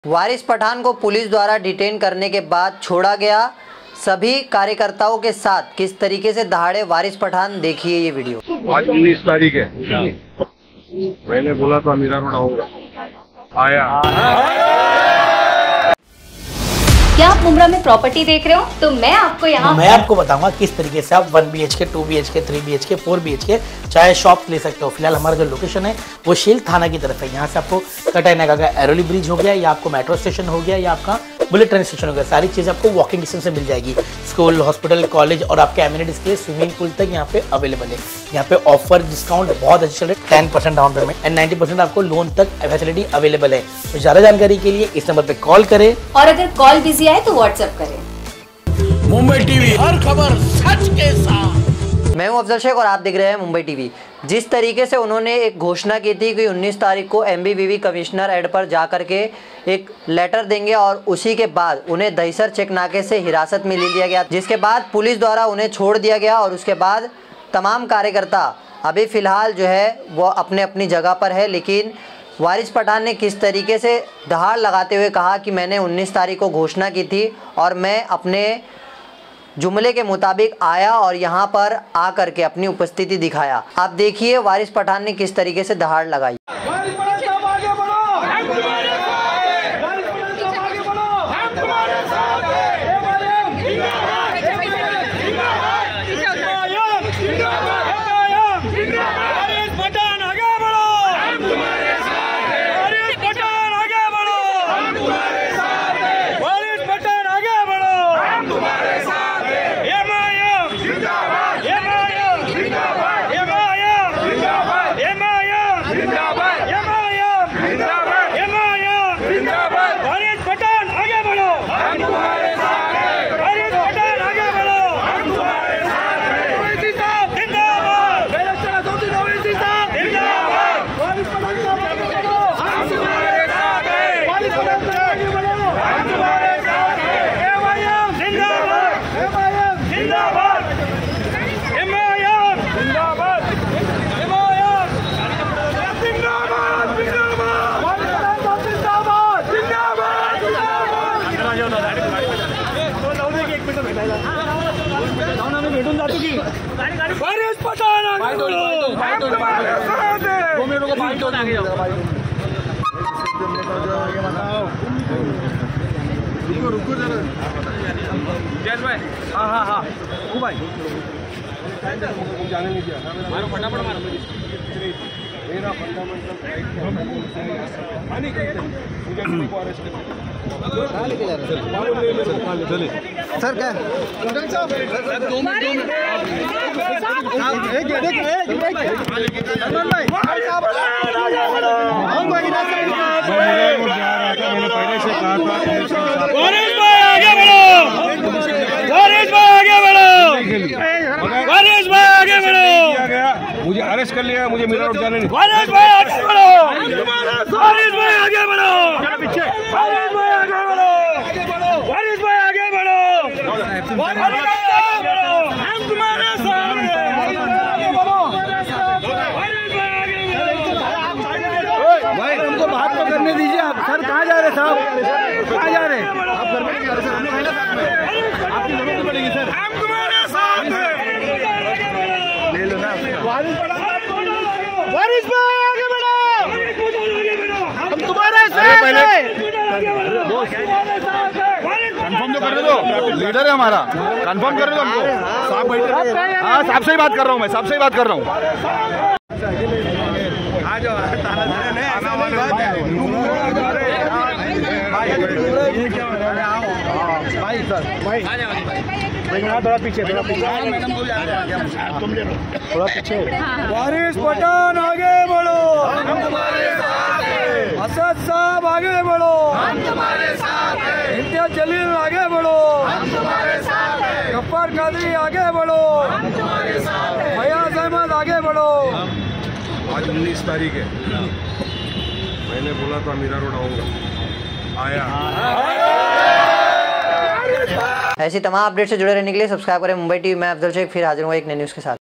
वारिस पठान को पुलिस द्वारा डिटेन करने के बाद छोड़ा गया। सभी कार्यकर्ताओं के साथ किस तरीके से दहाड़े वारिस पठान, देखिए ये वीडियो। आज 19 तारीख है, मैंने बोला था मीरा रोड आऊंगा, आया। क्या आप मुंब्रा में प्रॉपर्टी देख रहे हो? तो मैं आपको बताऊंगा किस तरीके से आप 1 BHK, 2 BHK, 3 BHK, 4 BHK चाहे शॉप ले सकते हो। फिलहाल हमारा जो लोकेशन है वो शेल थाना की तरफ है। यहाँ से आपको कटाई नाका का एरोली ब्रिज हो गया, या आपको मेट्रो स्टेशन हो गया, या आपका बुलेट ट्रेन स्टेशन हो गया, सारी चीज़ आपको वॉकिंग डिस्टेंस से मिल जाएगी। स्कूल, हॉस्पिटल, कॉलेज और आपके एमिनिटीज के लिए स्विमिंग पूल तक यहाँ पे अवेलेबल है। यहाँ पे ऑफर डिस्काउंट बहुत अच्छे चल रहे, 10% डाउन पेमेंट एंड 90% आपको लोन तक फैसिलिटी अवेलेबल है। तो ज़्यादा जानकारी के लिए इस नंबर पे कॉल करें, और अगर कॉल बिजी आए तो व्हाट्सएप करें। मुंबई टीवी, हर खबर सच के साथ। मैं हूं अफजल शेख और आप देख रहे हैं मुंबई टीवी। जिस तरीके से उन्होंने एक घोषणा की थी कि 19 तारीख को MBBV कमिश्नर एड पर जा कर के एक लेटर देंगे और उसी के बाद उन्हें दहीसर चेक नाके से हिरासत में ले लिया गया, जिसके बाद पुलिस द्वारा उन्हें छोड़ दिया गया। और उसके बाद तमाम कार्यकर्ता अभी फ़िलहाल जो है वो अपने अपनी जगह पर है। लेकिन वारिस पठान ने किस तरीके से दहाड़ लगाते हुए कहा कि मैंने 19 तारीख को घोषणा की थी और मैं अपने जुमले के मुताबिक आया और यहाँ पर आकर के अपनी उपस्थिति दिखाया। आप देखिए वारिस पठान ने किस तरीके से दहाड़ लगाई। वारिस पठान रुको जरा जैस भाई, हाँ वो भाई जाने नहीं दिया, मारो फटाफट मारो। मेरा फंडामेंटल मुझे अरेस्ट चले सर। क्या दो मिनट पहले से कहा था वारिस भाई आगे बढ़ो, वारिस भाई आगे बढ़ो। मुझे अरेस्ट कर लिया, मुझे मीरा रोड जाने नहीं। वारिस भाई आगे बढ़ो, वारिस भाई आगे बढ़ो, पीछे वारिस भाई आगे बढ़ो, वारिस भाई आगे बढ़ो, हम तुम्हारे साथ हैं। भाई हमको बात तो करने दीजिए। आप सर कहाँ जा रहे साहब, कहाँ जा रहे? आप घर में नहीं जा रहे सर, हम लोग आपकी जरूरत पड़ेगी सर, हम तुम्हारे साथ हैं। ले लो ना वारिस भाई आगे बढ़ो, हम तुम्हारे साथ हैं। कंफर्म तो कर दो, लीडर है हमारा, कंफर्म कर दो हमको। साहब बैठे, हाँ साहब से ही बात कर रहा हूँ मैं, साहब से ही बात कर रहा हूँ। आ जाओ, थोड़ा पीछे, थोड़ा पीछे। वारिस पठान आगे बढ़ो, हम तुम्हारे साथ हैं। असद साहब आगे बढ़ो, हम तुम्हारे साथ हैं। इम्तियाज जलील आगे बढ़ो, हम तुम्हारे साथ हैं। गफ्फार कादरी आगे बढ़ो, हम तुम्हारे साथ हैं। फयाज अहमद आगे बढ़ो। आज 19 तारीख है, मैंने बोला था मीरा रोड आऊंगा, आया। ऐसी तमाम अपडेट से जुड़े रहने के लिए सब्सक्राइब करें मुंबई टीवी। मैं अफजल शेख फिर हाजिर हूँ एक नई न्यूज़ के साथ।